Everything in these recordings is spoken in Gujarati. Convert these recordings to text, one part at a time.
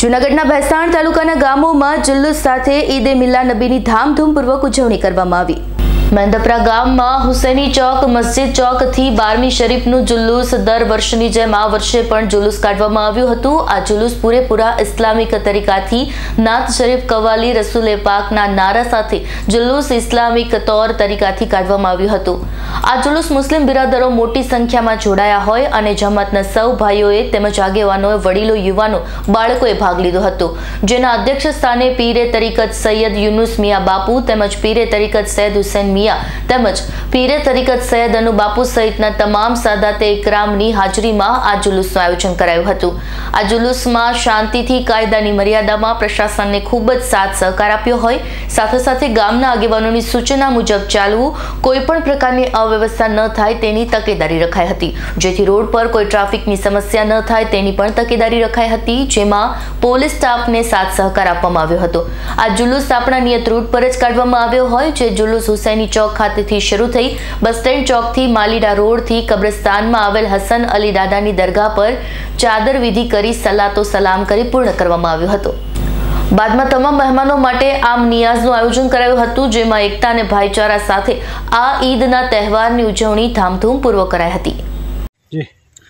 જૂનાગઢના ભેસાણ તાલુકાના ગામોમાં જુલુસ સાથે ઈદ એ મિલાદ નબીની ધામધૂમપૂર્વક ઉજવણી કરવામાં આવી। મેંદપરા ગામમાં હુસૈની ચોક મસ્જિદ ચોકથી 12મી શરીફનું જુલુસ દર વર્ષની જેમ આ વર્ષે પણ જુલુસ કાઢવામાં આવ્યું હતું। આ જુલુસ પૂરેપૂરા ઇસ્લામિક તરીકાથી નાત શરીફ કવાલી રસૂલે પાકના નારા સાથે જુલુસ ઇસ્લામિક તौर તરીકાથી કાઢવામાં આવ્યું હતું। આ જુલુસ મુસ્લિમ બિરાદરો મોટી સંખ્યામાં જોડાયા હોય અને જમાતના સૌ ભાઈઓએ તેમજ આગેવાનોએ, વડીલો, યુવાનો, બાળકોએ ભાગ લીધો હતો, જેના અધ્યક્ષ સ્થાને પીરે તરીકત સૈયદ યુનુસ મિયા બાપુ તેમજ પીરે તરીકત સૈયદ હુસૈન તેમજ પીરે તરીકત સૈયદ અનુ બાપુ સહિતના તમામ સાદાતે ઇકરામની હાજરીમાં આ જુલુસનું આયોજન કરાયું હતું। આ જુલુસમાં શાંતિથી કાયદાની મર્યાદામાં પ્રશાસનને ખૂબ જ સાથ સહકાર આપ્યો હોય, સાથે સાથે ગામના આગેવાનોની સૂચના મુજબ ચાલવું, કોઈ પણ પ્રકારની અવ્યવસ્થા ન થાય તેની તકેદારી રખાઈ હતી, જેથી રોડ પર કોઈ ટ્રાફિકની સમસ્યા ન થાય તેની પણ તકેદારી રખાઈ હતી, જેમાં પોલીસ સ્ટાફને સાથ સહકાર આપવામાં આવ્યો હતો। આ જુલુસ આપણા નિયત રૂટ પર જ કાઢવામાં આવ્યો હોય, જે જુલુસ હુસૈની ચોક ખાતેથી શરૂ થઈ બસ સ્ટેન્ડ ચોકથી માલીડા રોડથી કબ્રસ્તાનમાં આવેલ હસન અલી દાદાની દરગાહ પર ચાદર વિધિ કરી સલાતો સલામ કરી પૂર્ણ કરવામાં આવ્યો હતો। બાદમાં તમામ મહેમાનો માટે આમ નિયાઝનું આયોજન કરાયું હતું, જેમાં એકતા અને ભાઈચારા સાથે આ ઈદના તહેવારની ઉજવણી ધામધૂમપૂર્વક કરાઈ હતી। जी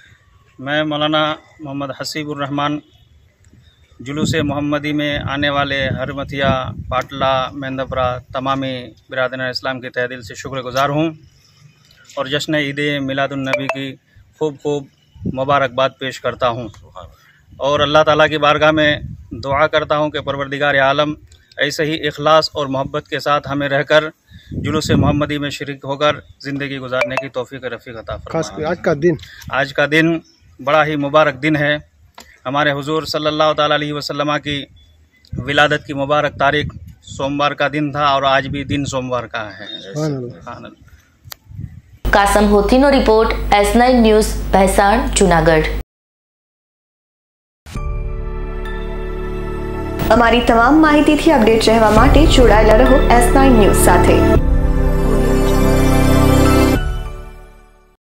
मैं मौलाना मोहम्मद हसीबुर रहमान जुलूस मोहम्मदी में आने वाले हरमतिया, पाटला, मेंदपरा तमामी बिरादरान इस्लाम के तहे दिल से शुक्रगुजार हूँ और जश्न ईद मिलादुन्नबी की खूब खूब मुबारकबाद पेश करता हूँ और अल्लाह ताला की बारगाह में दुआ करता हूँ कि परवरदिगार आलम ऐसे ही इखलास और मोहब्बत के साथ हमें रहकर जुलूस मोहम्मदी में शरीक होकर ज़िंदगी गुजारने की तौफीक रफ़ीक अता फरमाए। आज का दिन बड़ा ही मुबारक दिन है। हमारे हुजूर सल्लल्लाहु ताला अलैहि वसल्लम की विलादत की मुबारक तारीख सोमवार का दिन था और आज भी दिन सोमवार का है। कासम होथीनो report, S9 news, Bhesan, Junagadh. અમારી તમામ માહિતીથી અપડેટ રહેવા માટે જોડાયેલા રહો S9 ન્યૂઝ સાથે।